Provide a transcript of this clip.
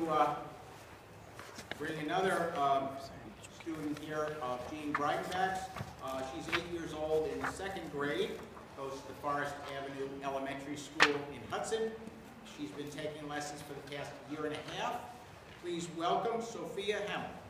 bring another student here, Jean Breitenbach. She's 8 years old in the 2nd grade, goes to the Forest Avenue Elementary School in Hudson. She's been taking lessons for the past year and a half. Please welcome Sophia Hamill.